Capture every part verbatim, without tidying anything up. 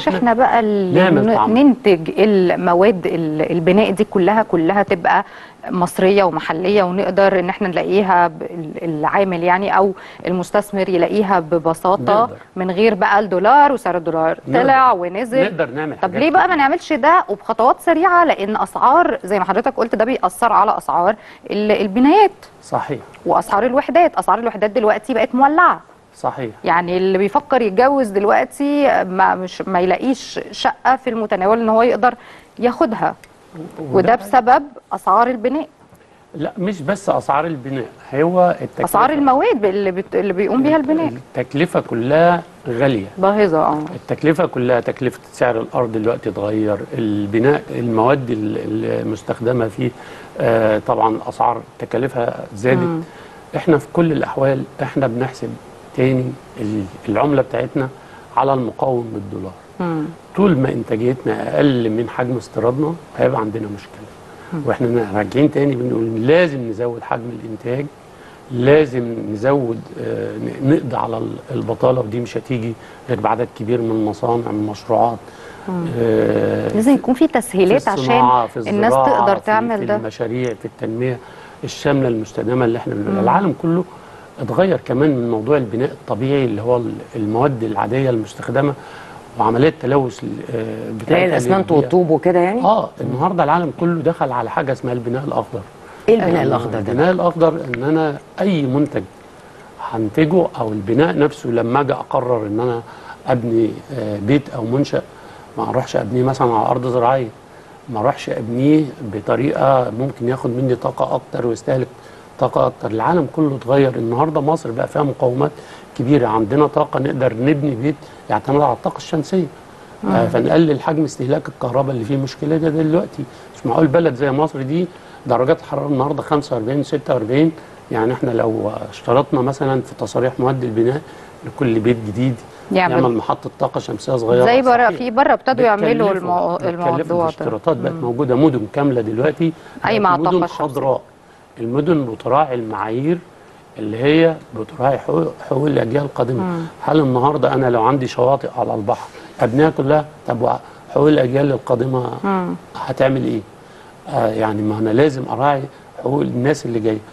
نقدرش احنا بقى ننتج المواد البناء دي كلها كلها تبقى مصريه ومحليه، ونقدر ان احنا نلاقيها العامل يعني او المستثمر يلاقيها ببساطه نقدر. من غير بقى الدولار وسعر الدولار طلع ونزل. نقدر نعمل. طب ليه بقى ما نعملش ده وبخطوات سريعه؟ لان اسعار زي ما حضرتك قلت ده بيأثر على اسعار البنايات. صحيح. واسعار الوحدات، اسعار الوحدات دلوقتي بقت مولعه. صحيح. يعني اللي بيفكر يتجوز دلوقتي ما مش ما يلاقيش شقه في المتناول ان هو يقدر ياخدها، وده بسبب اسعار البناء. لا مش بس اسعار البناء، هو التكلفه، اسعار المواد اللي بت... اللي بيقوم بيها البناء. التكلفه كلها غاليه باهظه. اه التكلفه كلها، تكلفه سعر الارض دلوقتي اتغير، البناء المواد المستخدمه فيه آه طبعا اسعار تكاليفها زادت. مم. احنا في كل الاحوال احنا بنحسب تاني العمله بتاعتنا على المقاوم بالدولار. مم. طول ما انتاجيتنا اقل من حجم استيرادنا هيبقى عندنا مشكله. مم. واحنا راجعين تاني بنقول لازم نزود حجم الانتاج، لازم نزود آه نقضي على البطاله، ودي مش هتيجي غير بعدد كبير من المصانع من المشروعات. آه لازم يكون في تسهيلات في عشان في الناس تقدر تعمل في ده. في المشاريع، في التنميه الشامله المستدامه اللي احنا بنقولها. العالم كله اتغير كمان من موضوع البناء الطبيعي اللي هو المواد العاديه المستخدمه وعمليه التلوث بتاعت الاسمنت والطوب وكده يعني. اه النهارده العالم كله دخل على حاجه اسمها البناء الاخضر. ايه البناء الاخضر ده؟ البناء الاخضر ان انا اي منتج هنتجه او البناء نفسه لما اجي اقرر ان انا ابني بيت او منشأ، ما اروحش ابنيه مثلا على ارض زراعيه، ما اروحش ابنيه بطريقه ممكن ياخد مني طاقه اكتر ويستهلك طاقه اكتر. العالم كله اتغير، النهارده مصر بقى فيها مقومات كبيره، عندنا طاقه نقدر نبني بيت يعتمد على الطاقه الشمسيه. آه فنقلل حجم استهلاك الكهرباء اللي فيه مشكله ده دلوقتي. مش معقول بلد زي مصر دي درجات الحراره النهارده خمسة وأربعين ستة وأربعين، يعني احنا لو اشترطنا مثلا في تصاريح مواد البناء لكل بيت جديد يعمل, يعمل محطه طاقه شمسيه صغيره زي بره، في بره ابتدوا يعملوا المو... الموضوع ده. الاشتراطات بقت موجوده، مدن كامله دلوقتي اي مع طاقه مدن خضراء. المدن بتراعي المعايير اللي هي بتراعي حقوق الاجيال القادمه. مم. هل النهارده انا لو عندي شواطئ على البحر ابنيها كلها؟ طب حقوق الاجيال القادمه مم. هتعمل ايه؟ آه يعني ما انا لازم اراعي حقوق الناس اللي جايه.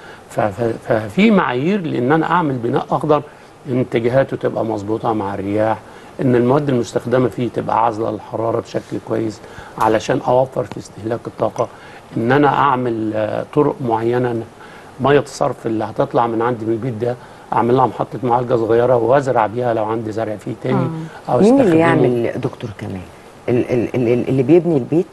ففي معايير لان انا اعمل بناء اخضر ان اتجاهاته تبقى مظبوطه مع الرياح، ان المواد المستخدمه فيه تبقى عازله للحراره بشكل كويس علشان اوفر في استهلاك الطاقه، ان انا اعمل آه طرق معينه ميه الصرف اللي هتطلع من عندي من البيت ده اعمل لها محطه معالجه صغيره وازرع بيها لو عندي زرع فيه تاني. او مين اللي يعمل دكتور كمال؟ اللي بيبني البيت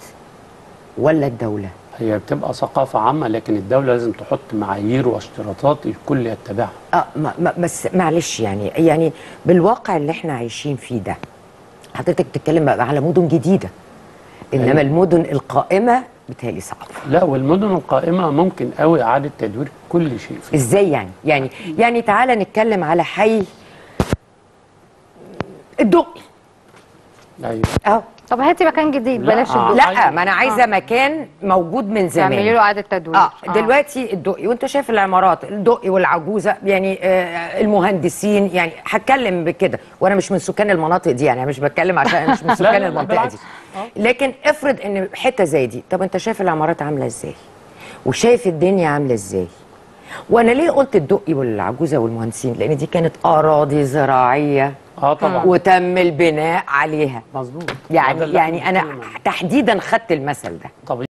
ولا الدوله؟ هي بتبقى ثقافه عامه، لكن الدوله لازم تحط معايير واشتراطات الكل يتبعها. اه ما ما بس معلش يعني يعني بالواقع اللي احنا عايشين فيه ده حضرتك بتتكلم على مدن جديده، انما أيوة. المدن القائمه بتهيألي صعب. لا والمدن القائمه ممكن قوي اعاده تدوير كل شيء فيها. ازاي يعني؟ يعني يعني تعالى نتكلم على حي الدقي. ايوه اه طب هاتي مكان جديد بلاش الدقي. لا ما انا عايزه آه. مكان موجود من زمان تعملي له اعاده تدوير. اه, آه. دلوقتي الدقي وانت شايف العمارات الدقي والعجوزه يعني آه المهندسين، يعني هتكلم بكده وانا مش من سكان المناطق دي، يعني مش بتكلم عشان انا مش من سكان المنطقه دي، لكن افرض ان حته زي دي، طب انت شايف العمارات عامله ازاي وشايف الدنيا عامله ازاي. وانا ليه قلت الدقي والعجوزه والمهندسين؟ لان دي كانت اراضي زراعيه اه طبعا وتم البناء عليها. مظبوط. يعني يعني انا تحديدا خدت المثل ده. طب